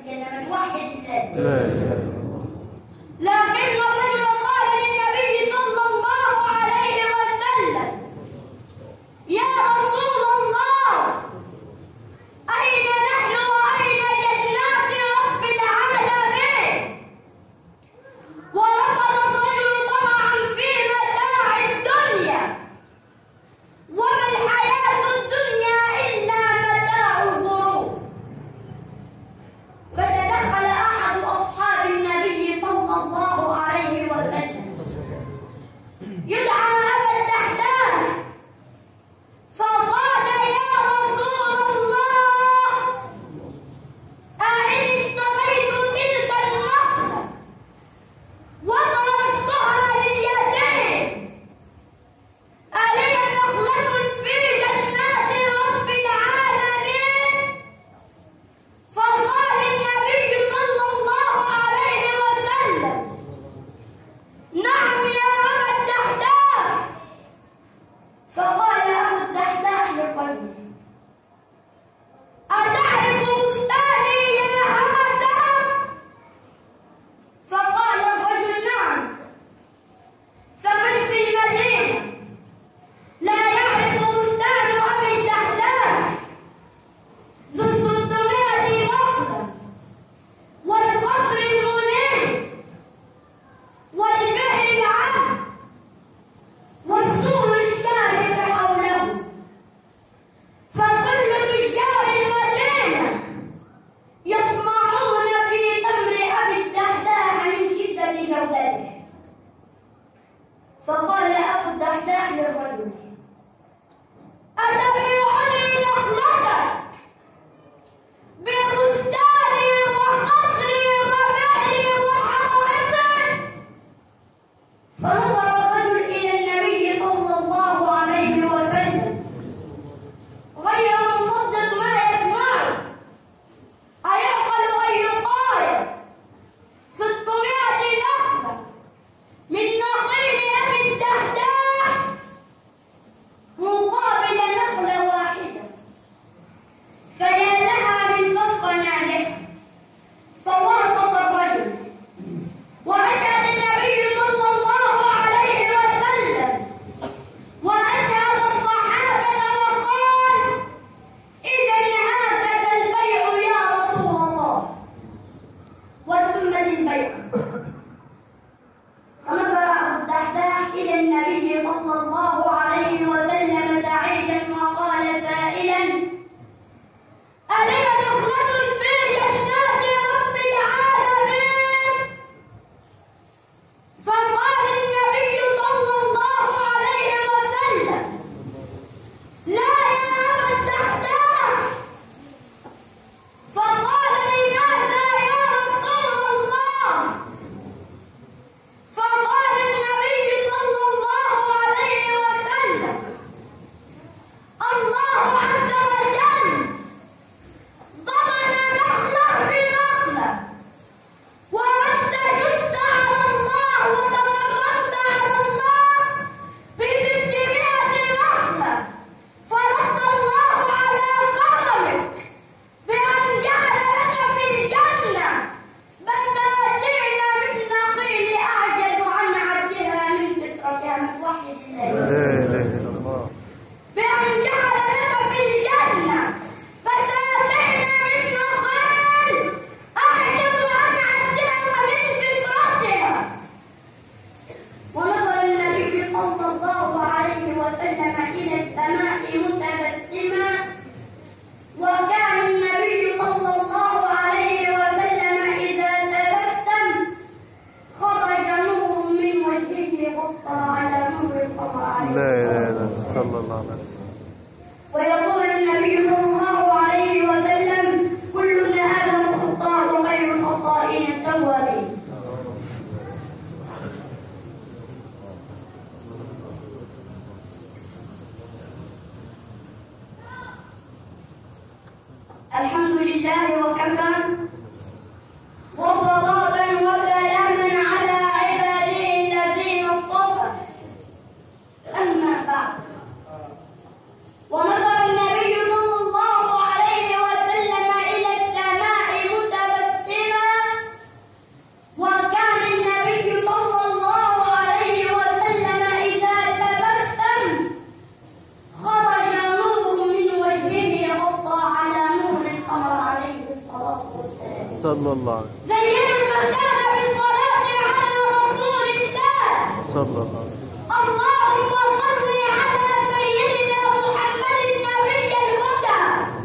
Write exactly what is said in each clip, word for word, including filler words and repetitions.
الجنة من وحد الله. لا إله إلا الله. لكن الرجل قال للنبي صلى الله عليه وسلم: يا رسول الله، أين نحن وأين جنات رب العالمين؟ ورفض الرجل طمعا في متاع الدنيا، وما الحياة الدنيا إلا متاع الغرور. فتدخل أحد أصحاب النبي صلى الله عليه وسلم. زين المكان بالصلاة على رسول الله صلى الله عليه وسلم. اللهم صل على سيدنا محمد النبي الهدى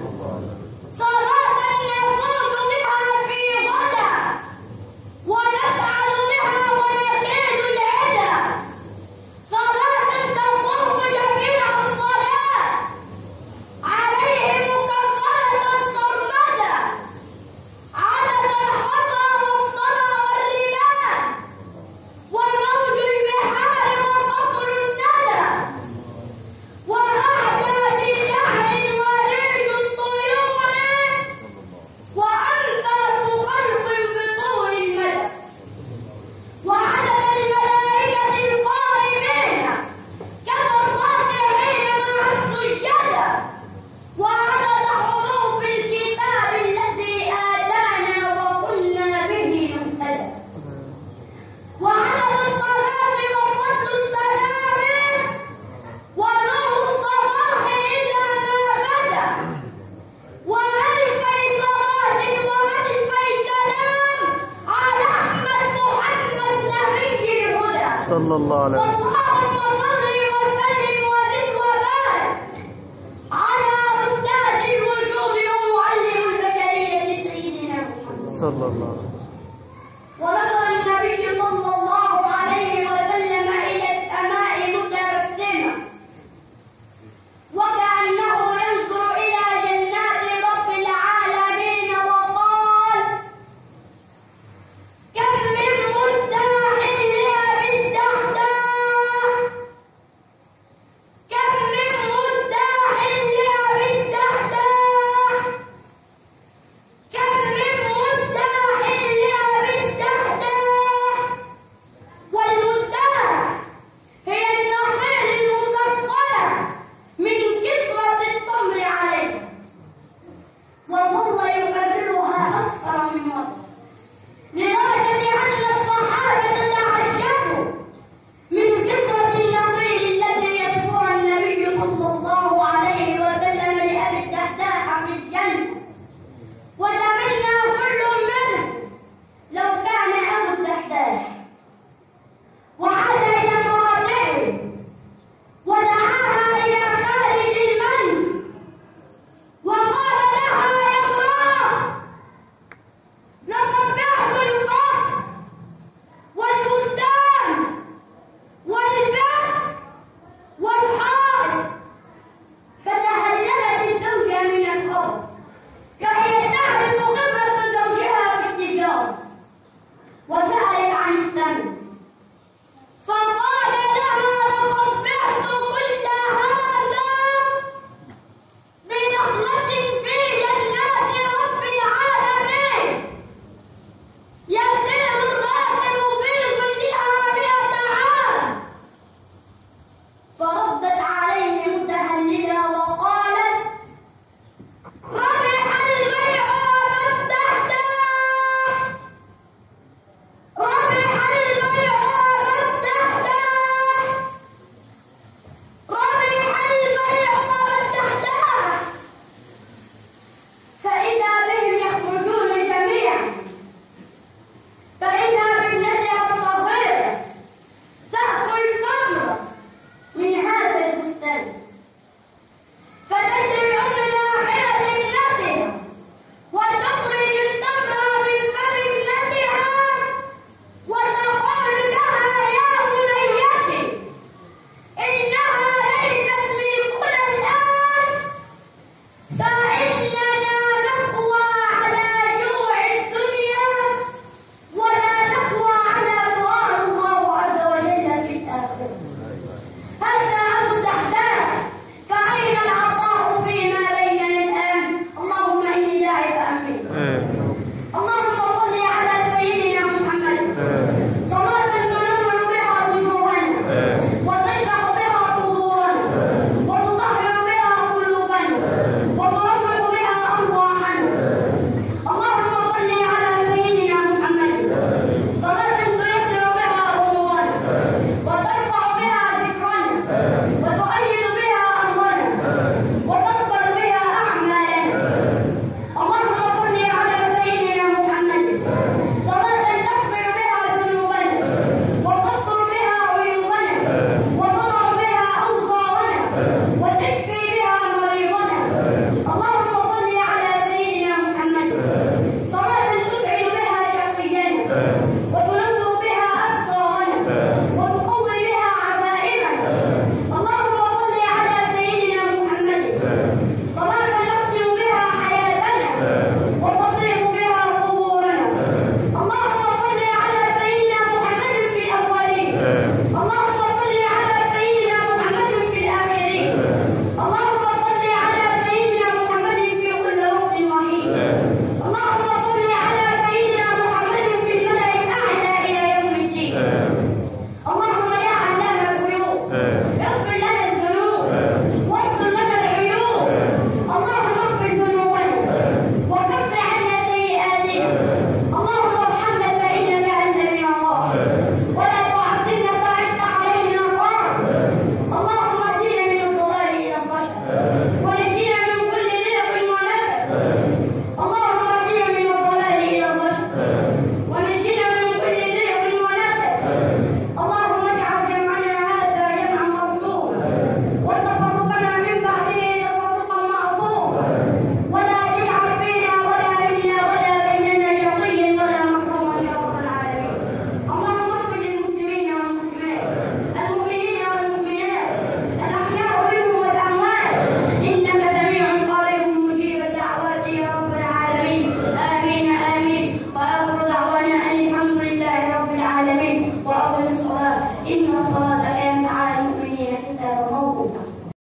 صلاة نفوز بها في غدا ونسعد بها ونكيد العدا صلاة تقوم جميع الصلاة عليه مكفرة صمدا عدد الحصى والصلى والرمال وموج البحار وقطر الندى وأعداد شهر وريح الطيور وأنفاس خلق بطول المدى وعدد الملائكة القائمين كذا الراكعين مع السجدة وعدد حروف الكتاب الذي آتانا وكنا به مهتدى وعدد الصلاة وفضل السلام ونور الصباح إذا ما بدا وألفي صلاة وألفي سلام على أحمد محمد نبي الهدى صلى الله عليه وسلم. اللهم صل وسلم وزد وبارك على أستاذ الوجود ومعلم البشرية سيدنا محمد صلى الله عليه وسلم. ونظر النبي صلى الله عليه وسلم إلى السماء متبسما وكأنه ينظر إلى جنات رب العالمين وقال كم من مداح لأبي الدحداح كم من مداح لأبي الدحداح كم من مداح وأقم الصلاة إن الصلاة